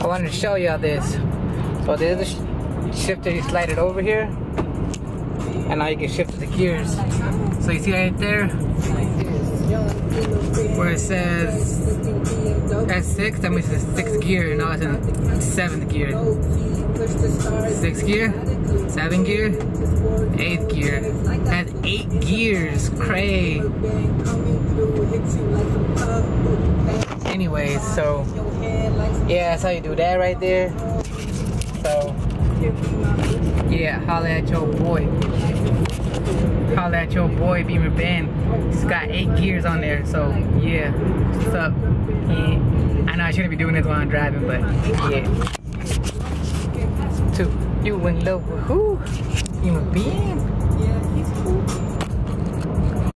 wanted to show y'all this. So there's a shifter, you slide it over here, and now you can shift the gears. So you see right there where it says S6, that means it's 6th gear, and now it's in 7th gear. 6th gear, 7th gear, 8th gear. It has 8 gears, cray. Anyways, so yeah, that's how you do that right there. So yeah, holla at your boy. Holla at your boy beamerben. He's got 8 gears on there, so yeah. What's up? Yeah. I know I shouldn't be doing this while I'm driving, but yeah. So you in love with who? beamerben?